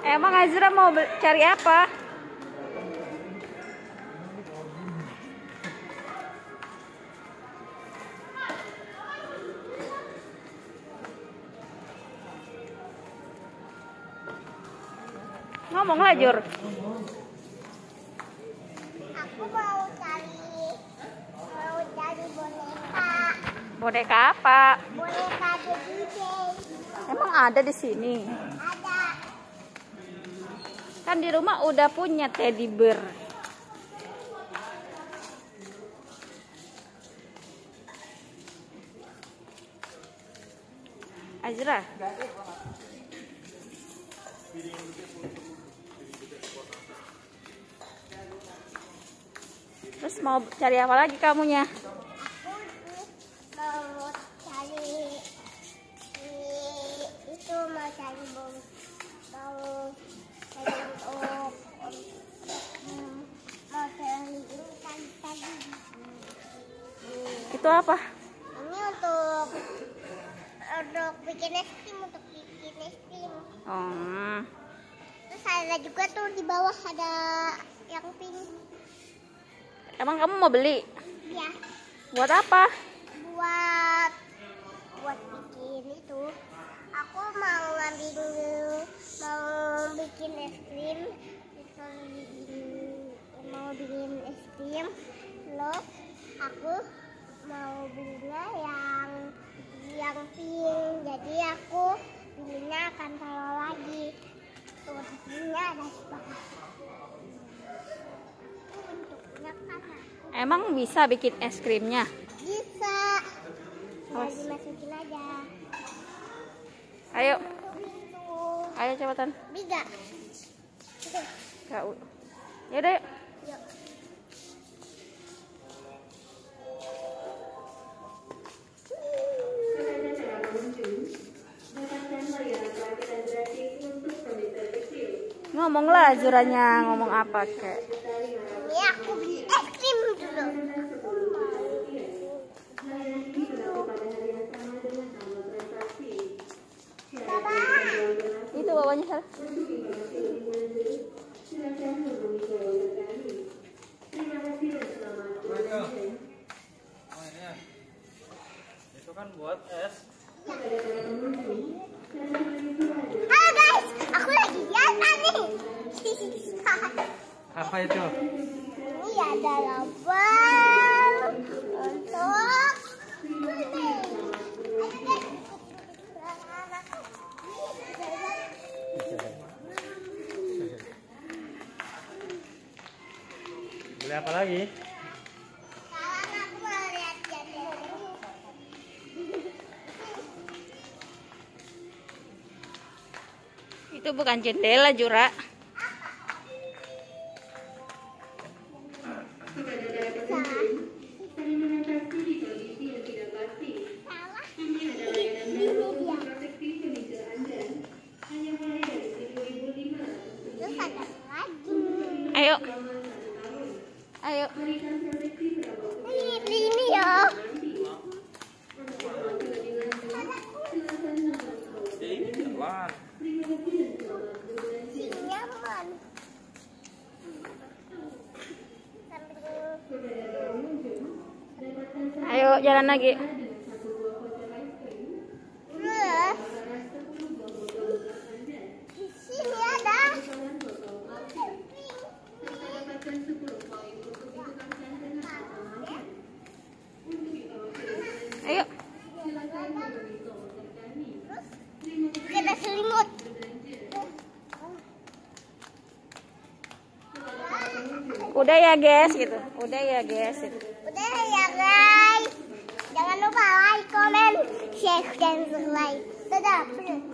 Emang Azra mau cari apa? Ngomonglah, Jur. Aku mau cari boneka. Boneka apa? Boneka DJ. Emang ada di sini? Ada. Kan di rumah udah punya teddy bear. Azra. Terus mau cari apa lagi kamunya? Aku mau cari itu, mau cari ikan tadi. Itu apa? Ini untuk bikin es krim, Oh. Terus ada juga tuh di bawah ada yang pink. Emang kamu mau beli? Ya. Buat apa? Buat bikin itu. Aku mau bikin es krim. Mau bikin es krim. Terus aku mau belinya yang pink. Jadi aku belinya akan taruh lagi. Tuh di sini ada sepakat. Bentuknya kan. Emang bisa bikin es krimnya? Bisa. Dimasukin aja. Ayo, Itu. ayo cepetan. Biga. Kau. Yaudah, yuk. Yuk. Ngomonglah Azranya, ngomong apa kek? Ini aku beli es krim dulu. Baba. Itu bawahnya Sar. Itu kan buat es. Halo guys, aku lagi jalan nih. Apa itu? Ini ada lubang untuk kuning. Beli apa lagi? Sekarang aku mau lihat jadwal. Itu bukan jendela, Jura. Ayo. Ayo. Ini ya. Jalan. Nyaman. Ayo jalan lagi. Terus di sini ada Ayo. ada selimut. Udah ya, guys, gitu. Udah ya, guys. Gitu. Udah ya guys. Jangan lupa like, comment, share, dan subscribe. Dadah.